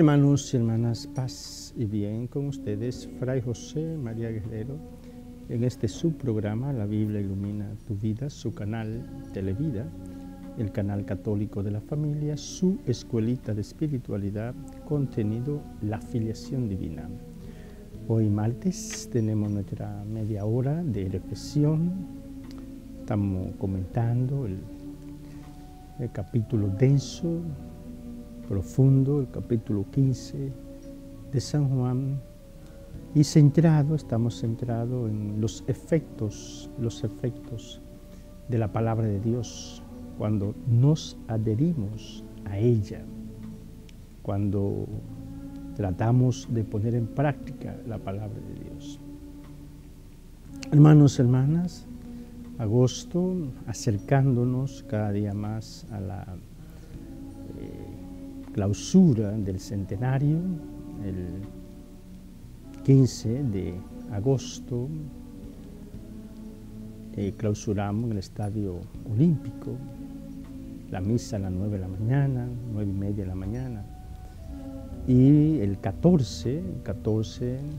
Hermanos y hermanas, paz y bien con ustedes, Fray José María Guerrero, en este subprograma La Biblia Ilumina Tu Vida, su canal Televida, el canal católico de la familia, su escuelita de espiritualidad, contenido La Filiación Divina. Hoy martes tenemos nuestra media hora de reflexión, estamos comentando el capítulo denso, profundo, el capítulo 15 de San Juan, y estamos centrados en los efectos de la palabra de Dios cuando nos adherimos a ella, cuando tratamos de poner en práctica la palabra de Dios. Hermanos, hermanas, agosto, acercándonos cada día más a la clausura del centenario, el 15 de agosto, clausuramos en el Estadio Olímpico, la misa a las 9 de la mañana, 9:30 de la mañana, y el 14, pues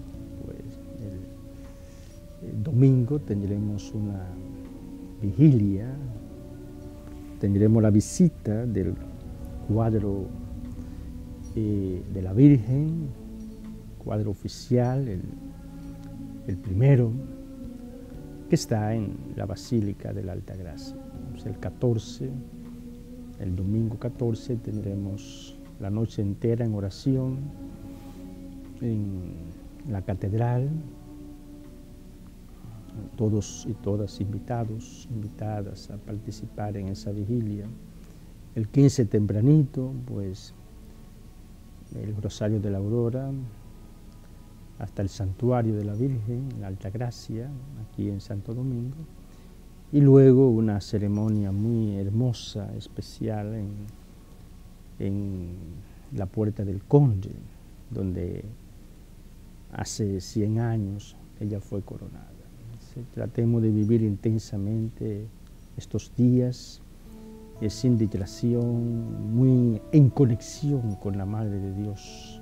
el domingo tendremos una vigilia, tendremos la visita del cuadro de la Virgen, cuadro oficial, el primero, que está en la Basílica de la Altagracia. El 14, el domingo 14, tendremos la noche entera en oración en la catedral, todos y todas invitadas a participar en esa vigilia. El 15 tempranito, pues el Rosario de la Aurora, hasta el Santuario de la Virgen, la Altagracia, aquí en Santo Domingo, y luego una ceremonia muy hermosa, especial, en la Puerta del Conde, donde hace 100 años ella fue coronada. Tratemos de vivir intensamente estos días, sin distracción, muy en conexión con la Madre de Dios,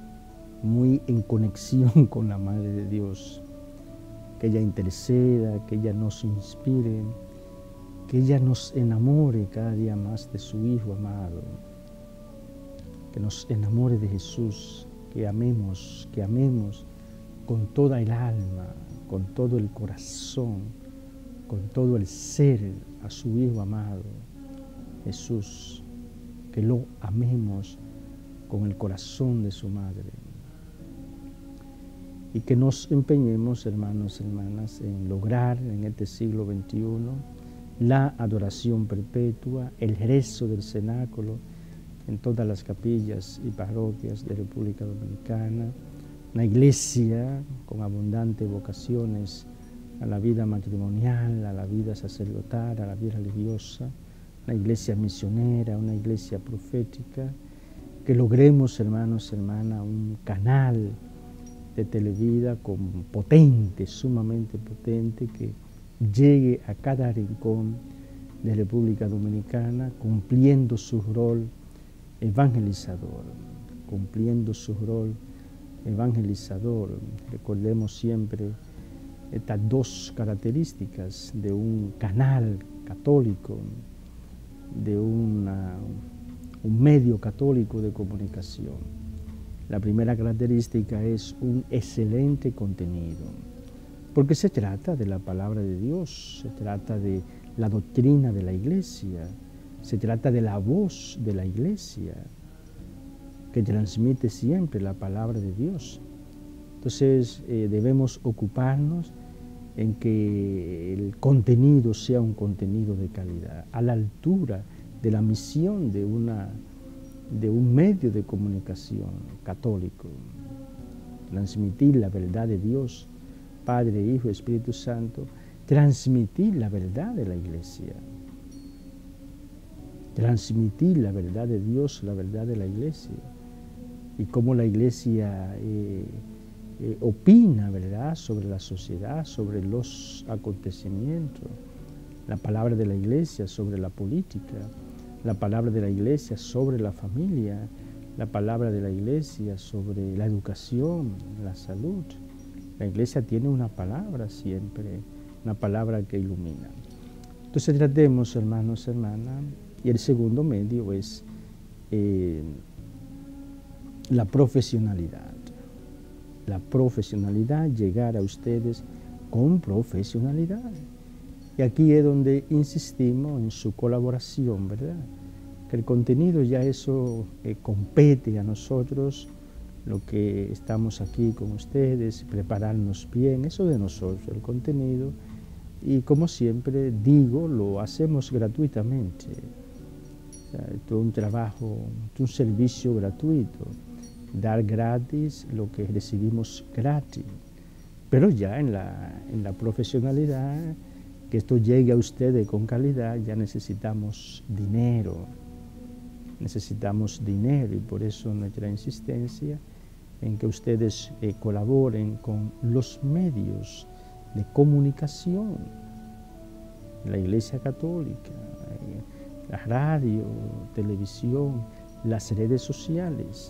que ella interceda, que ella nos inspire, que ella nos enamore cada día más de su Hijo amado, que nos enamore de Jesús, que amemos con toda el alma, con todo el corazón, con todo el ser a su Hijo amado, Jesús, que lo amemos con el corazón de su Madre, y que nos empeñemos, hermanos y hermanas, en lograr en este siglo XXI la adoración perpetua, el rezo del cenáculo en todas las capillas y parroquias de República Dominicana, una iglesia con abundantes vocaciones a la vida matrimonial, a la vida sacerdotal, a la vida religiosa, una iglesia misionera, una iglesia profética, que logremos, hermanos y hermanas, un canal de Televida sumamente potente, que llegue a cada rincón de República Dominicana, cumpliendo su rol evangelizador, Recordemos siempre estas dos características de un canal católico, de un medio católico de comunicación. La primera característica es un excelente contenido, porque se trata de la palabra de Dios, se trata de la doctrina de la Iglesia, se trata de la voz de la Iglesia, que transmite siempre la palabra de Dios. Entonces debemos ocuparnos en que el contenido sea un contenido de calidad, a la altura de la misión de un medio de comunicación católico. Transmitir la verdad de Dios, Padre, Hijo, Espíritu Santo, transmitir la verdad de la Iglesia, transmitir la verdad de Dios, la verdad de la Iglesia, y cómo la Iglesia opina, ¿verdad?, sobre la sociedad, sobre los acontecimientos, la palabra de la Iglesia sobre la política, la palabra de la Iglesia sobre la familia, la palabra de la Iglesia sobre la educación, la salud. La Iglesia tiene una palabra siempre, una palabra que ilumina. Entonces tratemos, hermanos, hermanas, y el segundo medio es la profesionalidad. La profesionalidad, llegar a ustedes con profesionalidad. Y aquí es donde insistimos en su colaboración, ¿verdad? Que el contenido ya eso compete a nosotros, lo que estamos aquí con ustedes, prepararnos bien, eso de nosotros, el contenido. Y como siempre digo, lo hacemos gratuitamente. O sea, esto es un trabajo, un servicio gratuito. Dar gratis lo que recibimos gratis. Pero ya en la profesionalidad, que esto llegue a ustedes con calidad, ya necesitamos dinero. Necesitamos dinero y por eso nuestra insistencia en que ustedes colaboren con los medios de comunicación, la Iglesia Católica, la radio, televisión, las redes sociales.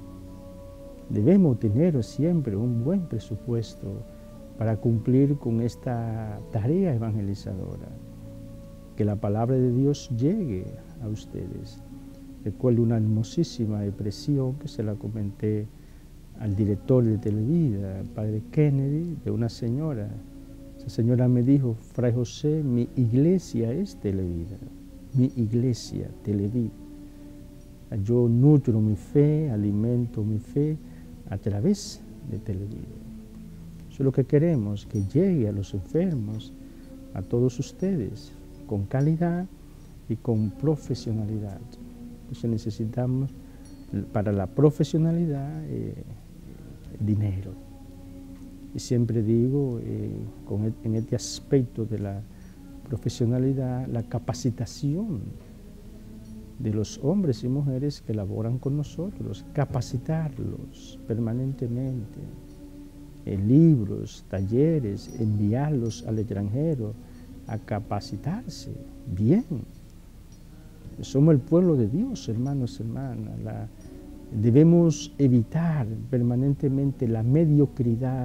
Debemos tener siempre un buen presupuesto para cumplir con esta tarea evangelizadora, que la palabra de Dios llegue a ustedes. Recuerdo una hermosísima expresión que se la comenté al director de Televida, el padre Kennedy, de una señora. Esa señora me dijo: Fray José, mi iglesia es Televida, mi iglesia, Televida. Yo nutro mi fe, alimento mi fe a través de Televida. Eso es lo que queremos, que llegue a los enfermos, a todos ustedes, con calidad y con profesionalidad. Entonces necesitamos para la profesionalidad dinero. Y siempre digo, en este aspecto de la profesionalidad, la capacitación de los hombres y mujeres que laboran con nosotros, capacitarlos permanentemente, en libros, talleres, enviarlos al extranjero a capacitarse bien. Somos el pueblo de Dios, hermanos, hermanas. Debemos evitar permanentemente la mediocridad,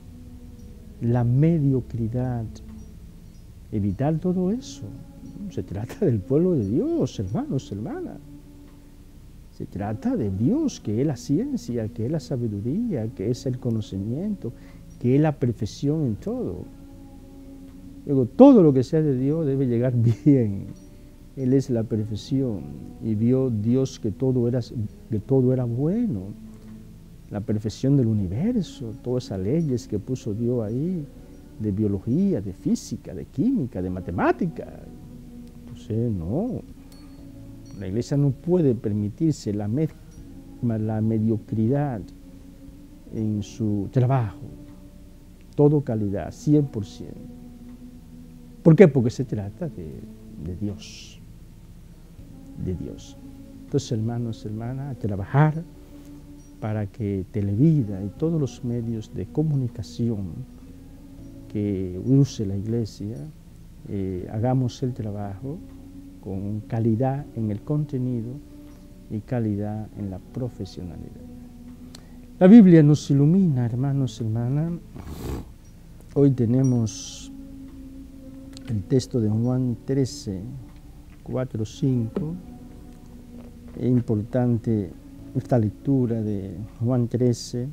evitar todo eso. Se trata del pueblo de Dios, hermanos, hermanas. Se trata de Dios, que es la ciencia, que es la sabiduría, que es el conocimiento, que es la perfección en todo. Luego, todo lo que sea de Dios debe llegar bien. Él es la perfección y vio Dios que todo era bueno. La perfección del universo, todas esas leyes que puso Dios ahí, de biología, de física, de química, de matemática. Entonces, no. La Iglesia no puede permitirse la mediocridad en su trabajo. Todo calidad, 100%. ¿Por qué? Porque se trata de Dios. De Dios. Entonces, hermanos, hermanas, a trabajar para que Televida y todos los medios de comunicación que use la Iglesia, hagamos el trabajo con calidad en el contenido y calidad en la profesionalidad. La Biblia nos ilumina, hermanos, hermanas. Hoy tenemos el texto de Juan 13, 4, 5. Es importante esta lectura de Juan 13.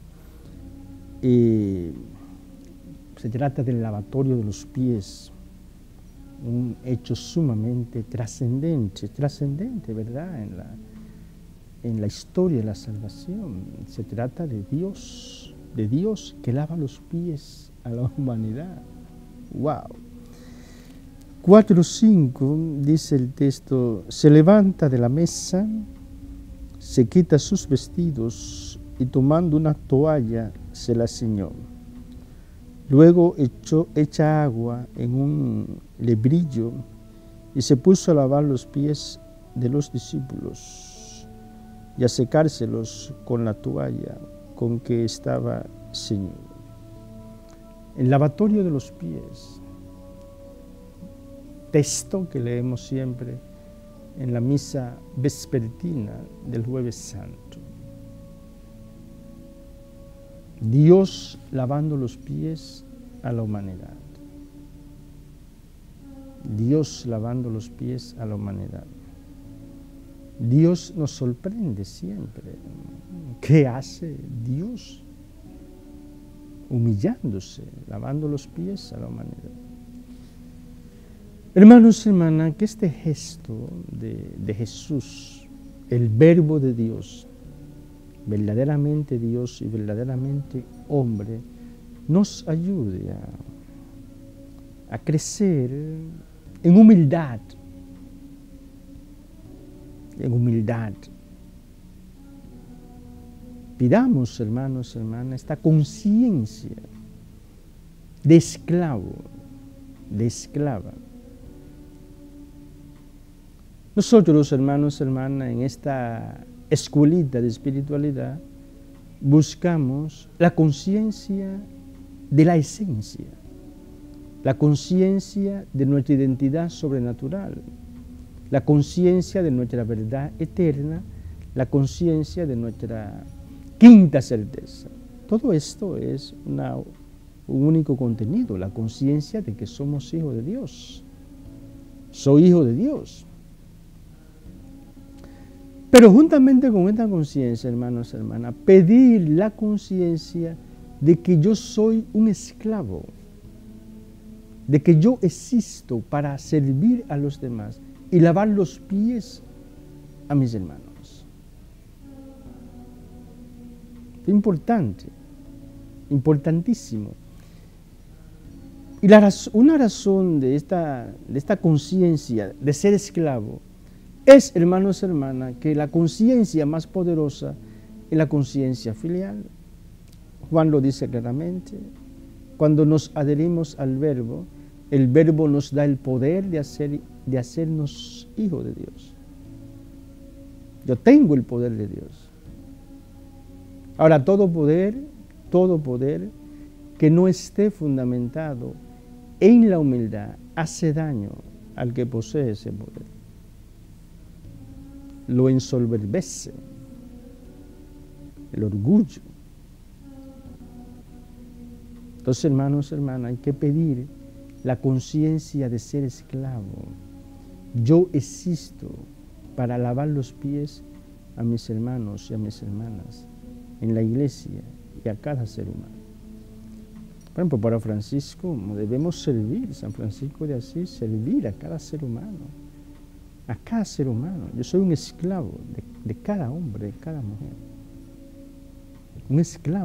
Se trata del lavatorio de los pies, un hecho sumamente trascendente, ¿verdad? En la historia de la salvación. Se trata de Dios que lava los pies a la humanidad. ¡Wow! 4:5 dice el texto: se levanta de la mesa, se quita sus vestidos y tomando una toalla se la ciñó. Luego echa agua en un lebrillo y se puso a lavar los pies de los discípulos y a secárselos con la toalla con que estaba ceñido. El lavatorio de los pies, texto que leemos siempre en la misa vespertina del Jueves Santo. Dios lavando los pies a la humanidad. Dios lavando los pies a la humanidad. Dios nos sorprende siempre. ¿Qué hace Dios? Humillándose, lavando los pies a la humanidad. Hermanos y hermanas, que este gesto de Jesús, el Verbo de Dios, verdaderamente Dios y verdaderamente hombre, nos ayude a crecer en humildad. En humildad. Pidamos, hermanos y hermanas, esta conciencia de esclavo, de esclava. Nosotros, hermanos y hermanas, en esta escuelita de espiritualidad, buscamos la conciencia de la esencia, la conciencia de nuestra identidad sobrenatural, la conciencia de nuestra verdad eterna, la conciencia de nuestra quinta certeza. Todo esto es un único contenido, la conciencia de que somos hijos de Dios. Soy hijo de Dios. Pero juntamente con esta conciencia, hermanos y hermanas, pedir la conciencia de que yo soy un esclavo, de que yo existo para servir a los demás y lavar los pies a mis hermanos. Importante, importantísimo. Y una razón de esta conciencia de ser esclavo es, hermanos y hermanas, que la conciencia más poderosa es la conciencia filial. Juan lo dice claramente. Cuando nos adherimos al Verbo, el Verbo nos da el poder de hacernos hijos de Dios. Yo tengo el poder de Dios. Ahora, todo poder que no esté fundamentado en la humildad hace daño al que posee ese poder. Lo ensoberbece, el orgullo. Entonces, hermanos, hermanas, hay que pedir la conciencia de ser esclavo. Yo existo para lavar los pies a mis hermanos y a mis hermanas en la iglesia y a cada ser humano. Por ejemplo, para Francisco debemos servir, San Francisco de Asís, servir a cada ser humano. A cada ser humano. Yo soy un esclavo de cada hombre, de cada mujer. Un esclavo.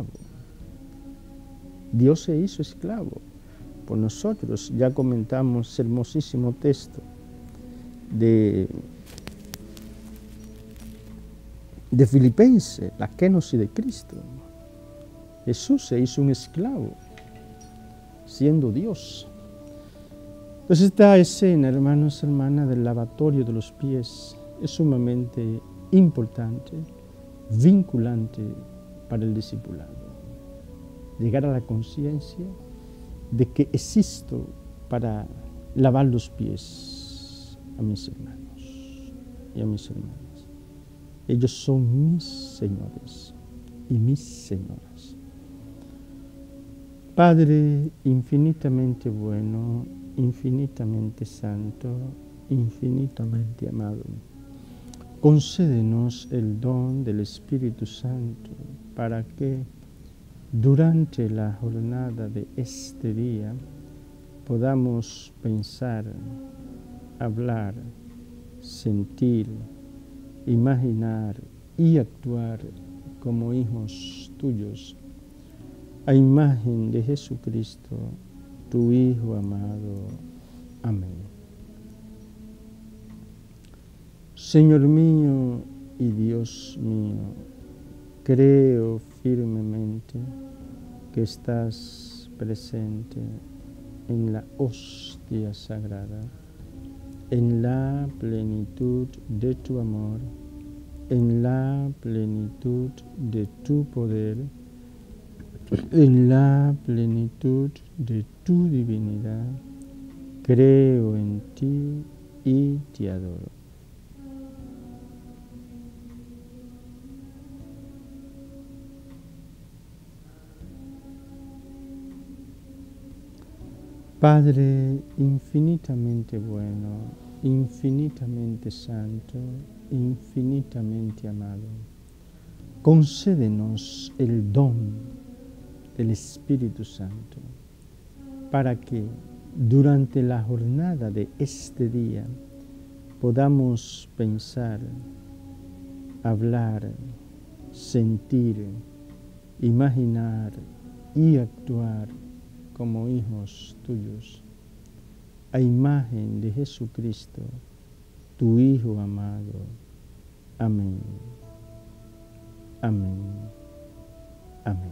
Dios se hizo esclavo por nosotros. Ya comentamos ese hermosísimo texto de Filipenses, la kenosis de Cristo. Jesús se hizo un esclavo, siendo Dios. Entonces esta escena, hermanos y hermanas, del lavatorio de los pies es sumamente importante, vinculante para el discipulado. Llegar a la conciencia de que existo para lavar los pies a mis hermanos y a mis hermanas. Ellos son mis señores y mis señoras. Padre infinitamente bueno, infinitamente santo, infinitamente amado, concédenos el don del Espíritu Santo para que durante la jornada de este día podamos pensar, hablar, sentir, imaginar y actuar como hijos tuyos, a imagen de Jesucristo, tu Hijo amado. Amén. Señor mío y Dios mío, creo firmemente que estás presente en la hostia sagrada, en la plenitud de tu amor, en la plenitud de tu poder, en la plenitud de tu divinidad. Creo en ti y te adoro. Padre infinitamente bueno, infinitamente santo, infinitamente amado, concédenos el don del Espíritu Santo para que durante la jornada de este día podamos pensar, hablar, sentir, imaginar y actuar como hijos tuyos, a imagen de Jesucristo, tu Hijo amado. Amén. Amén. Amén.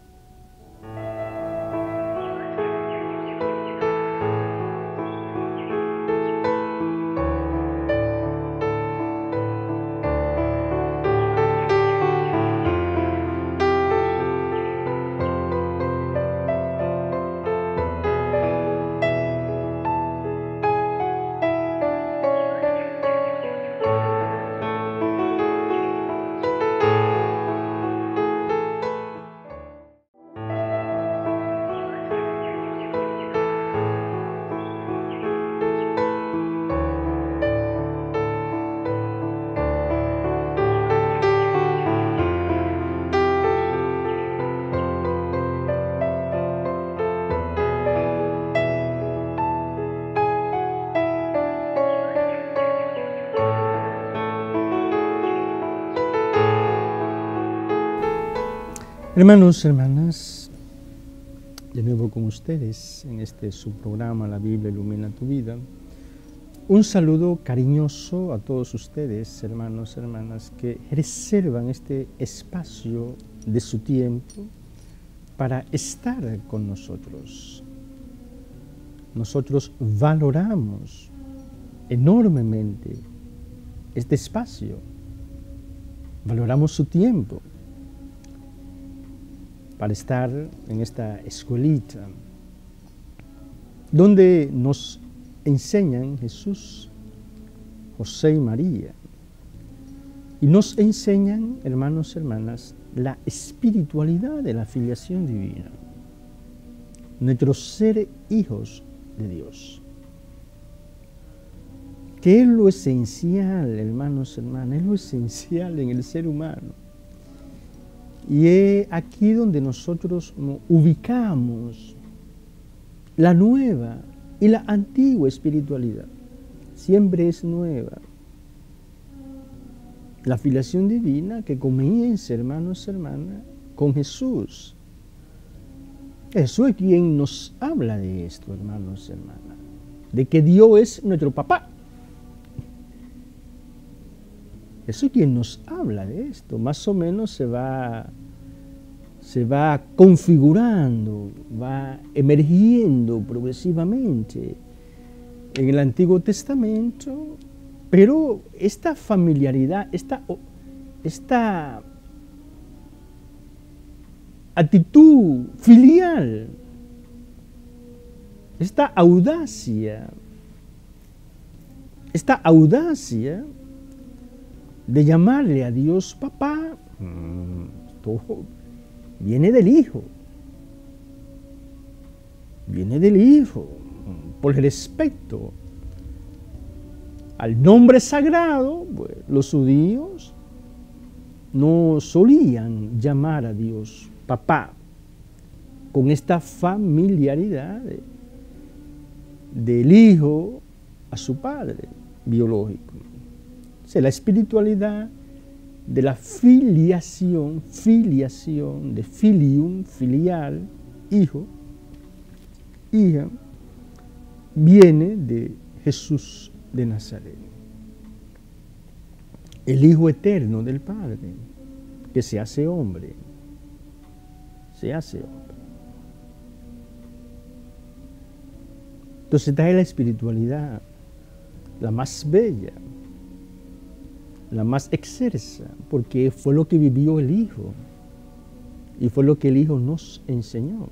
Hermanos, hermanas, de nuevo con ustedes en este subprograma La Biblia Ilumina Tu Vida. Un saludo cariñoso a todos ustedes, hermanos, hermanas, que reservan este espacio de su tiempo para estar con nosotros. Nosotros valoramos enormemente este espacio, valoramos su tiempo para estar en esta escuelita donde nos enseñan Jesús, José y María, y nos enseñan, hermanos y hermanas, la espiritualidad de la filiación divina, nuestro ser hijos de Dios, que es lo esencial, hermanos y hermanas, es lo esencial en el ser humano. Y es aquí donde nosotros ubicamos la nueva y la antigua espiritualidad. Siempre es nueva. La filiación divina que comienza, hermanos y hermanas, con Jesús. Jesús es quien nos habla de esto, hermanos y hermanas, de que Dios es nuestro papá. Jesús es quien nos habla de esto. Más o menos se va configurando, va emergiendo progresivamente en el Antiguo Testamento, pero esta familiaridad, esta actitud filial, esta audacia de llamarle a Dios papá, todo viene del Hijo, por el respeto al nombre sagrado. Pues, los judíos no solían llamar a Dios papá con esta familiaridad del hijo a su padre biológico. O sea, la espiritualidad de la filiación, de filium, filial, hijo, hija, viene de Jesús de Nazaret, el Hijo eterno del Padre, que se hace hombre, Entonces esta es la espiritualidad, la más bella, la más excelsa, porque fue lo que vivió el Hijo y fue lo que el Hijo nos enseñó.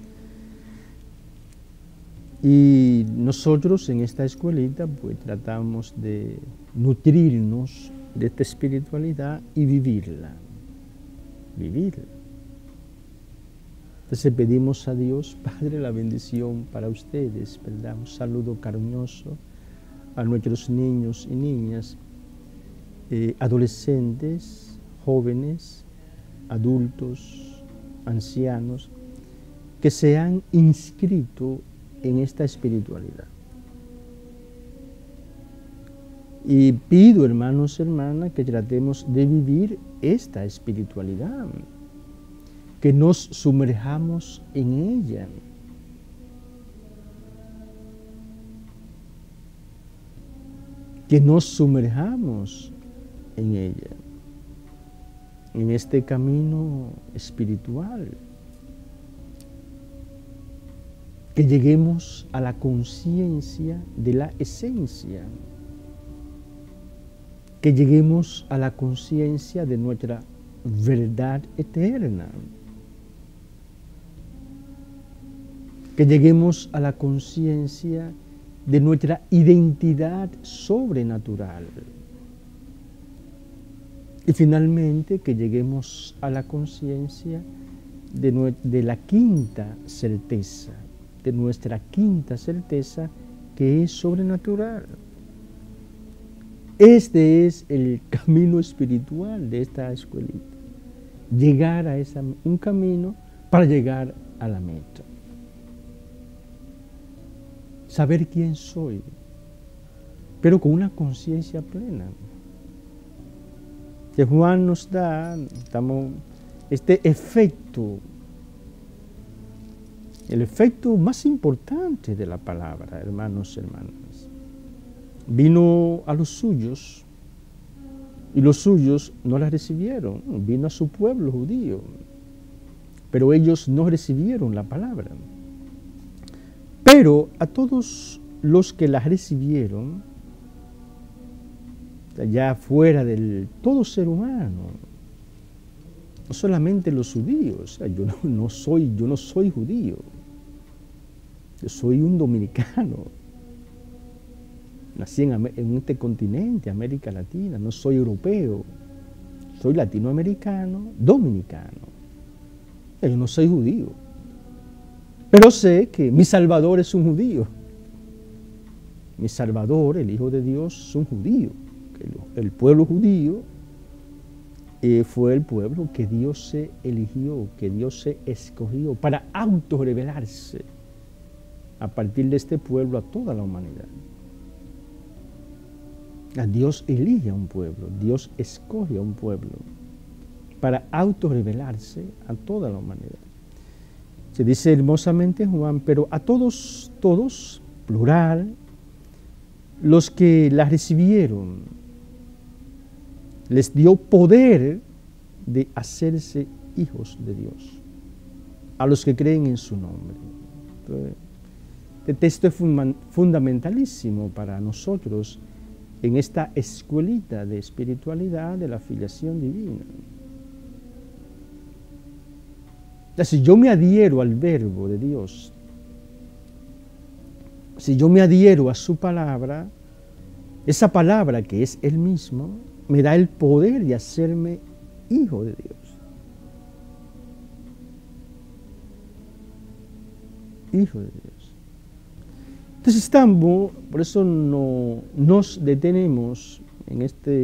Y nosotros en esta escuelita pues tratamos de nutrirnos de esta espiritualidad y vivirla. Entonces pedimos a Dios, Padre, la bendición para ustedes, ¿verdad? Un saludo cariñoso a nuestros niños y niñas, adolescentes, jóvenes, adultos, ancianos, que se han inscrito en esta espiritualidad. Y pido, hermanos y hermanas, que tratemos de vivir esta espiritualidad, que nos sumerjamos en ella. Que nos sumerjamos en ella, en este camino espiritual. Que lleguemos a la conciencia de la esencia. Que lleguemos a la conciencia de nuestra verdad eterna. Que lleguemos a la conciencia de nuestra identidad sobrenatural. Y finalmente que lleguemos a la conciencia de la quinta certeza, de nuestra quinta certeza que es sobrenatural. Este es el camino espiritual de esta escuelita. Llegar a un camino para llegar a la meta. Saber quién soy, pero con una conciencia plena. Que Juan nos da este efecto, el efecto más importante de la palabra, hermanos y hermanas. Vino a los suyos y los suyos no la recibieron. Vino a su pueblo judío, pero ellos no recibieron la palabra. Pero a todos los que la recibieron, ya fuera del todo ser humano, no solamente los judíos, yo no soy judío, yo soy un dominicano, nací en este continente, América Latina, no soy europeo, soy latinoamericano, dominicano, yo no soy judío. Pero sé que mi Salvador es un judío. Mi Salvador, el Hijo de Dios, es un judío. El pueblo judío fue el pueblo que Dios se eligió, que Dios se escogió para autorrevelarse a partir de este pueblo a toda la humanidad. Dios elige a un pueblo, Dios escoge a un pueblo para autorrevelarse a toda la humanidad. Se dice hermosamente Juan, pero a todos, plural, los que la recibieron, les dio poder de hacerse hijos de Dios, a los que creen en su nombre. Entonces, este texto es fundamentalísimo para nosotros en esta escuelita de espiritualidad de la filiación divina. Si yo me adhiero al verbo de Dios, si yo me adhiero a su palabra, esa palabra que es Él mismo, me da el poder de hacerme hijo de Dios. Hijo de Dios. Entonces por eso no nos detenemos en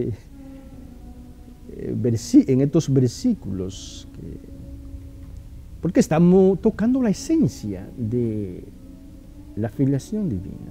estos versículos porque estamos tocando la esencia de la filiación divina.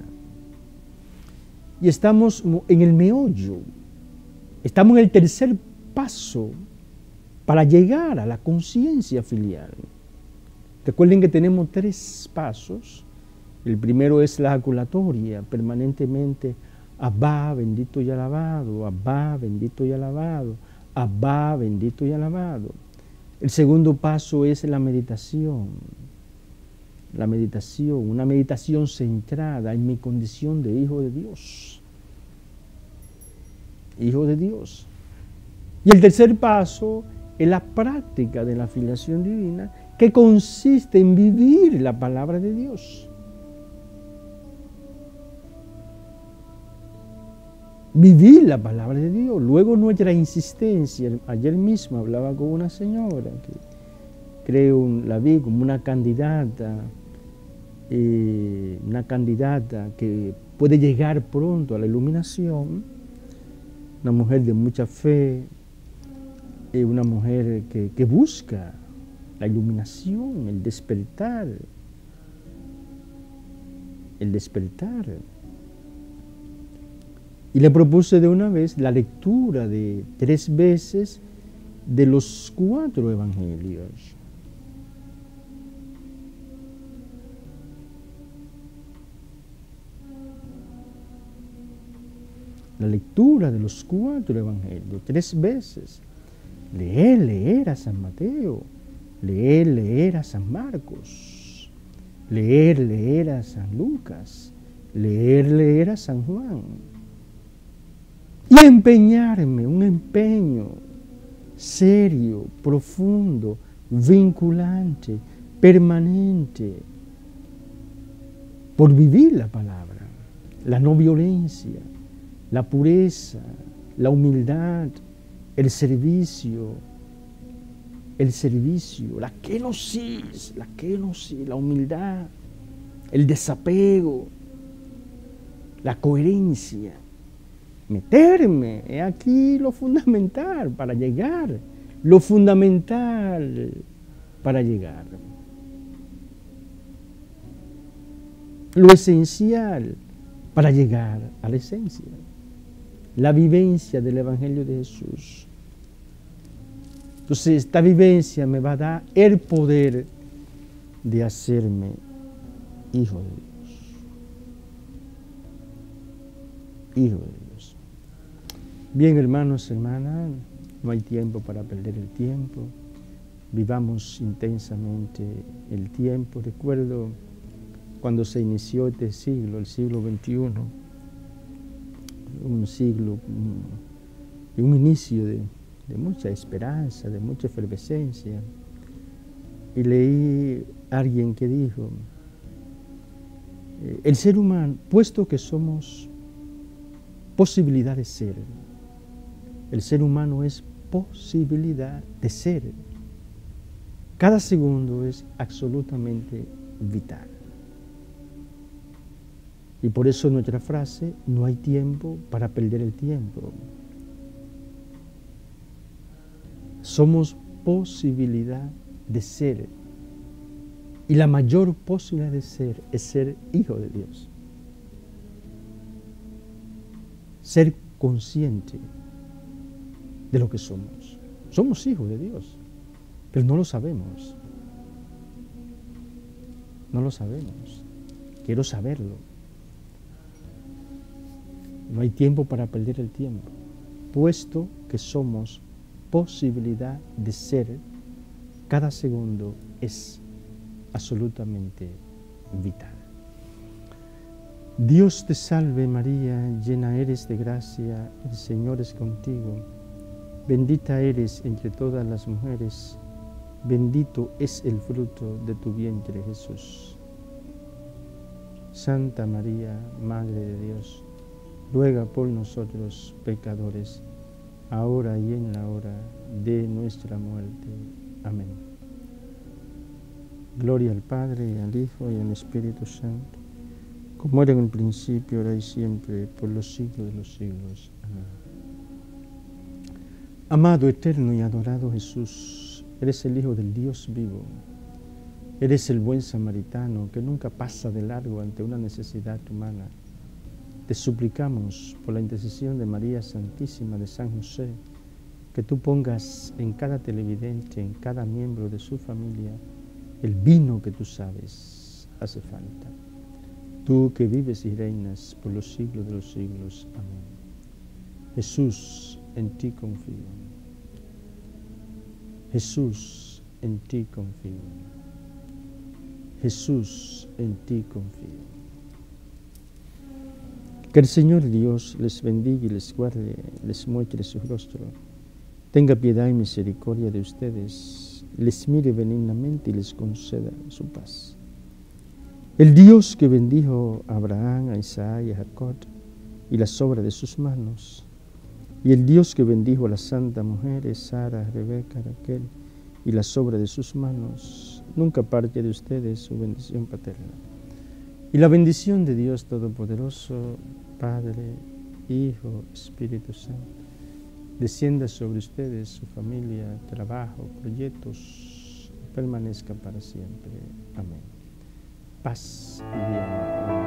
Y estamos en el meollo, estamos en el tercer paso para llegar a la conciencia filial. Recuerden que tenemos 3 pasos. El primero es la ejaculatoria, permanentemente, Abba, bendito y alabado, Abba, bendito y alabado, Abba, bendito y alabado. El segundo paso es la meditación, una meditación centrada en mi condición de hijo de Dios. Hijo de Dios. Y el tercer paso es la práctica de la filiación divina, que consiste en vivir la palabra de Dios. Vivir la palabra de Dios. Luego nuestra insistencia. Ayer mismo hablaba con una señora la vi como una candidata que puede llegar pronto a la iluminación, una mujer de mucha fe, una mujer que busca la iluminación, el despertar. Y le propuse de una vez la lectura de 3 veces de los 4 evangelios. La lectura de los 4 evangelios, 3 veces. Leer a San Mateo, leer a San Marcos, leer a San Lucas, leer a San Juan. Y empeñarme, un empeño serio, profundo, vinculante, permanente, por vivir la palabra, la no violencia, la pureza, la humildad, el servicio, la kenosis, la humildad, el desapego, la coherencia. Meterme, es aquí lo fundamental para llegar, lo esencial para llegar a la esencia, la vivencia del Evangelio de Jesús. Entonces esta vivencia me va a dar el poder de hacerme hijo de Dios. Bien, hermanos, hermanas, no hay tiempo para perder el tiempo. Vivamos intensamente el tiempo. Recuerdo cuando se inició este siglo, el siglo XXI, un siglo, un inicio de mucha esperanza, de mucha efervescencia. Y leí a alguien que dijo, el ser humano, puesto que somos posibilidad de ser, el ser humano es posibilidad de ser. Cada segundo es absolutamente vital. Y por eso nuestra frase, no hay tiempo para perder el tiempo. Somos posibilidad de ser. Y la mayor posibilidad de ser es ser hijo de Dios. Ser consciente de lo que somos. Somos hijos de Dios, pero no lo sabemos. No lo sabemos. Quiero saberlo. No hay tiempo para perder el tiempo, puesto que somos posibilidad de ser. Cada segundo es absolutamente vital. Dios te salve María, llena eres de gracia, el Señor es contigo. Bendita eres entre todas las mujeres, bendito es el fruto de tu vientre, Jesús. Santa María, Madre de Dios, ruega por nosotros pecadores, ahora y en la hora de nuestra muerte. Amén. Gloria al Padre, y al Hijo, y al Espíritu Santo, como era en el principio, ahora y siempre, por los siglos de los siglos. Amén. Amado, eterno y adorado Jesús, eres el Hijo del Dios vivo. Eres el buen samaritano que nunca pasa de largo ante una necesidad humana. Te suplicamos por la intercesión de María Santísima, de San José, que tú pongas en cada televidente, en cada miembro de su familia, el vino que tú sabes hace falta. Tú que vives y reinas por los siglos de los siglos. Amén. Jesús, en ti confío. Jesús, en ti confío. Jesús, en ti confío. Que el Señor Dios les bendiga y les guarde, les muestre su rostro, tenga piedad y misericordia de ustedes, les mire benignamente y les conceda su paz. El Dios que bendijo a Abraham, a Isaac y a Jacob y las obras de sus manos, y el Dios que bendijo a las santas mujeres, Sara, Rebeca, Raquel, y las obras de sus manos, nunca aparte de ustedes su bendición paterna. Y la bendición de Dios Todopoderoso, Padre, Hijo, Espíritu Santo, descienda sobre ustedes, su familia, trabajo, proyectos, permanezca para siempre. Amén. Paz y bien.